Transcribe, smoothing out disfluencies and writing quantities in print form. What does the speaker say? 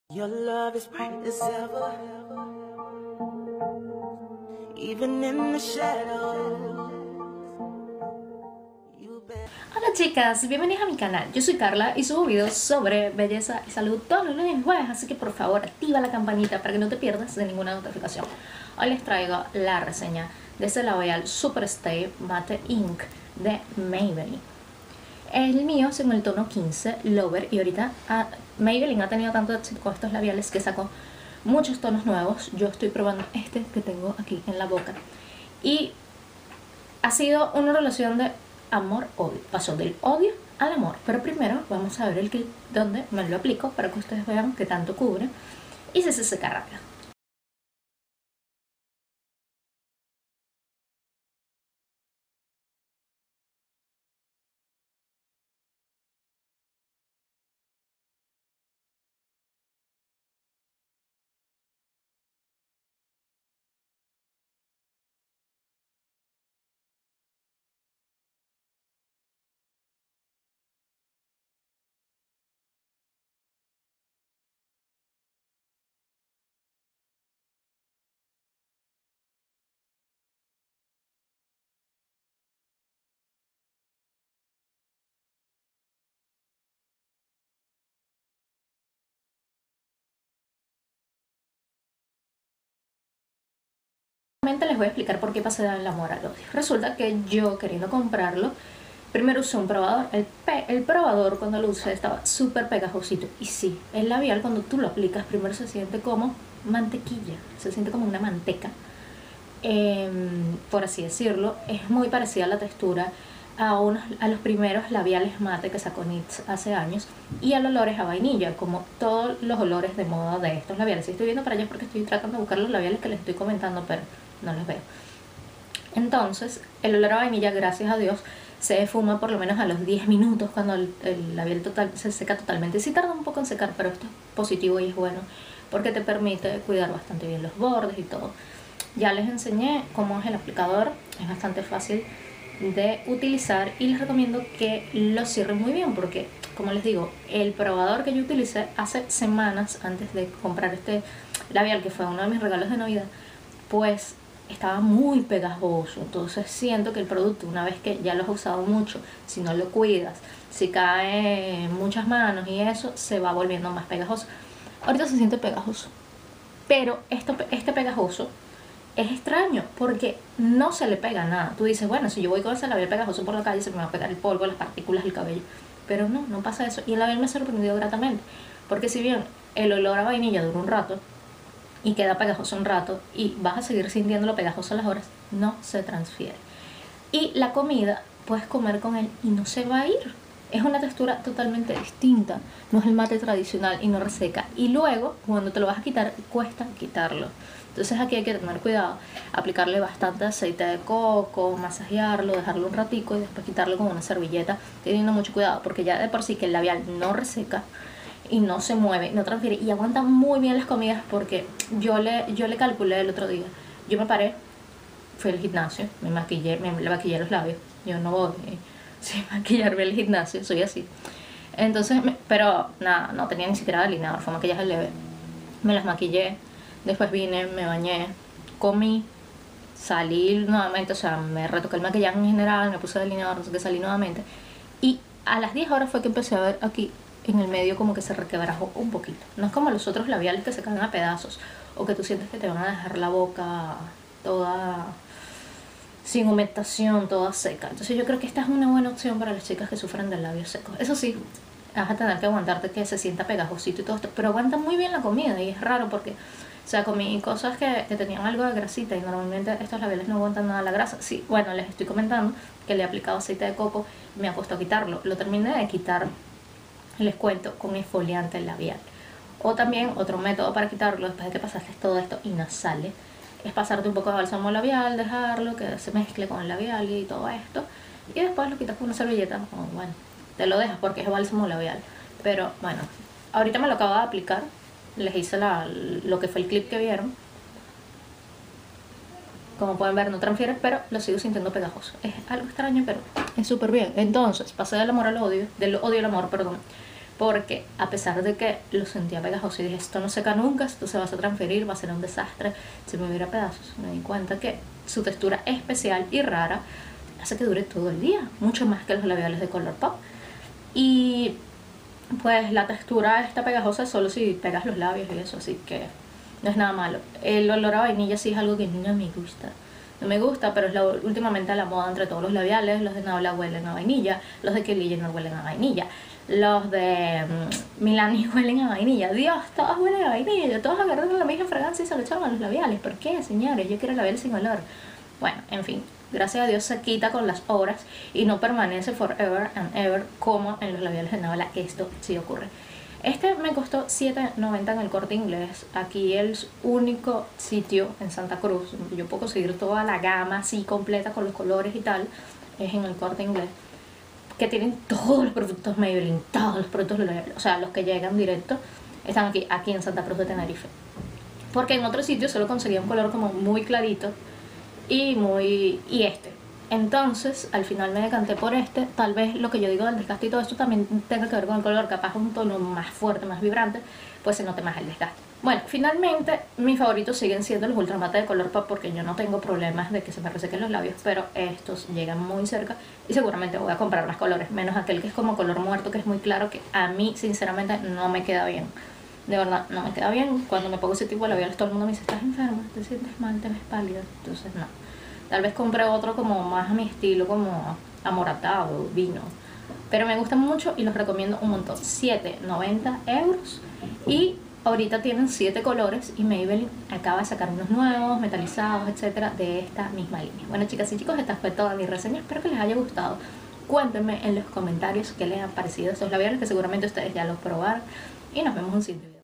Your love is bright as ever, even in the shadows. Hola chicas, bienvenidas a mi canal. Yo soy Carla y subo videos sobre belleza y salud todos los lunes y jueves, así que por favor activa la campanita para que no te pierdas de ninguna notificación. Hoy les traigo la reseña de este labial Superstay Matte Ink de Maybelline. El mío es en el tono 15 Lover, y ahorita Maybelline ha tenido tanto éxito con estos labiales que sacó muchos tonos nuevos. Yo estoy probando este que tengo aquí en la boca y ha sido una relación de amor-odio. Pasó del odio al amor, pero primero vamos a ver el clip donde me lo aplico para que ustedes vean que tanto cubre y se seca rápido. Les voy a explicar por qué pasé del amor al odio. Resulta que yo, queriendo comprarlo, primero usé un probador. El probador, cuando lo usé, estaba súper pegajosito. Y sí, el labial, cuando tú lo aplicas, primero se siente como mantequilla, se siente como una manteca, por así decirlo. Es muy parecida a la textura a los primeros labiales mate que sacó NYX hace años, y al olor es a vainilla, como todos los olores de moda de estos labiales. Y estoy viendo para allá porque estoy tratando de buscar los labiales que les estoy comentando, pero no los veo. Entonces el olor a vainilla, gracias a Dios, se esfuma por lo menos a los 10 minutos cuando el labial se seca totalmente. Sí tarda un poco en secar, pero esto es positivo y es bueno porque te permite cuidar bastante bien los bordes y todo. Ya les enseñé cómo es el aplicador, es bastante fácil de utilizar y les recomiendo que lo cierren muy bien porque, como les digo, el probador que yo utilicé hace semanas antes de comprar este labial, que fue uno de mis regalos de Navidad, pues estaba muy pegajoso. Entonces siento que el producto, una vez que ya lo has usado mucho, si no lo cuidas, si cae en muchas manos y eso, se va volviendo más pegajoso. Ahorita se siente pegajoso, pero este pegajoso es extraño porque no se le pega nada. Tú dices, bueno, si yo voy con ese labial pegajoso por la calle, se me va a pegar el polvo, las partículas del cabello. Pero no pasa eso. Y el labial me ha sorprendido gratamente, porque si bien el olor a vainilla dura un rato y queda pegajoso un rato y vas a seguir sintiéndolo pegajoso a las horas, no se transfiere. Y la comida, puedes comer con él y no se va a ir. Es una textura totalmente distinta, no es el mate tradicional y no reseca. Y luego, cuando te lo vas a quitar, cuesta quitarlo. Entonces aquí hay que tener cuidado, aplicarle bastante aceite de coco, masajearlo, dejarlo un ratico y después quitarlo con una servilleta, teniendo mucho cuidado, porque ya de por sí que el labial no reseca y no se mueve, no transfiere y aguanta muy bien las comidas. Porque yo le calculé el otro día, yo me paré, fui al gimnasio, me maquillé los labios, yo no voy sin maquillarme al gimnasio, soy así. Entonces, pero nada, no tenía ni siquiera delineador, fue maquillaje leve. Me las maquillé, después vine, me bañé, comí, salí nuevamente, o sea, me retoqué el maquillaje en general, me puse delineador, no sé qué, salí nuevamente. Y a las 10 horas fue que empecé a ver aquí en el medio como que se requebrajó un poquito. No es como los otros labiales que se caen a pedazos o que tú sientes que te van a dejar la boca toda sin humectación, toda seca. Entonces yo creo que esta es una buena opción para las chicas que sufren de labios secos. Eso sí, vas a tener que aguantarte que se sienta pegajosito y todo esto, pero aguanta muy bien la comida. Y es raro porque, o sea, comí cosas que tenían algo de grasita y normalmente estos labiales no aguantan nada la grasa. Sí, bueno, les estoy comentando que le he aplicado aceite de coco, me ha puesto a quitarlo. Lo terminé de quitar, les cuento, con exfoliante labial. O también otro método para quitarlo después de que pasaste todo esto y no sale, es pasarte un poco de bálsamo labial, dejarlo que se mezcle con el labial y todo esto, y después lo quitas con una servilleta, o bueno, te lo dejas porque es bálsamo labial. Pero bueno, ahorita me lo acabo de aplicar, les hice lo que fue el clip que vieron. Como pueden ver, no transfiere, pero lo sigo sintiendo pegajoso. Es algo extraño, pero es súper bien. Entonces, pasé del amor al odio, del odio al amor, perdón, porque a pesar de que lo sentía pegajoso y dije, esto no seca nunca, esto se va a transferir, va a ser un desastre, se me hubiera pedazos, me di cuenta que su textura especial y rara hace que dure todo el día, mucho más que los labiales de Colourpop. Y pues la textura está pegajosa solo si pegas los labios y eso, así que no es nada malo. El olor a vainilla sí es algo que no me gusta. No me gusta, pero es últimamente la moda entre todos los labiales. Los de Nabla huelen a vainilla, los de Kylie Jenner huelen a vainilla, los de Milani huelen a vainilla. Dios, todos huelen a vainilla, todos agarran la misma fragancia y se lo echaban a los labiales. ¿Por qué, señores? Yo quiero labiales sin olor. Bueno, en fin, gracias a Dios se quita con las horas y no permanece forever and ever como en los labiales de Nabla. Esto sí ocurre. Este me costó $7.90 en el Corte Inglés. Aquí el único sitio en Santa Cruz donde yo puedo conseguir toda la gama así completa con los colores y tal, es en el Corte Inglés, que tienen todos los productos Maybelline, todos los productos, o sea, los que llegan directo están aquí en Santa Cruz de Tenerife, porque en otros sitios solo conseguía un color como muy clarito y este. Entonces, al final me decanté por este. Tal vez lo que yo digo del desgaste y todo esto también tenga que ver con el color. Capaz un tono más fuerte, más vibrante, pues se note más el desgaste. Bueno, finalmente, mis favoritos siguen siendo los Ultramate de Colourpop, porque yo no tengo problemas de que se me resequen los labios, pero estos llegan muy cerca y seguramente voy a comprar más colores, menos aquel que es como color muerto, que es muy claro, que a mí, sinceramente, no me queda bien. De verdad, no me queda bien. Cuando me pongo ese tipo de labiales, todo el mundo me dice, ¿estás enferma? ¿Te sientes mal? ¿Te ves pálida? Entonces, no. Tal vez compré otro como más a mi estilo, como amoratado, vino. Pero me gustan mucho y los recomiendo un montón. €7.90. Y ahorita tienen 7 colores y Maybelline acaba de sacar unos nuevos, metalizados, etcétera, de esta misma línea. Bueno, chicas y chicos, esta fue toda mi reseña. Espero que les haya gustado. Cuéntenme en los comentarios qué les han parecido estos labiales, que seguramente ustedes ya los probaron. Y nos vemos en un siguiente video.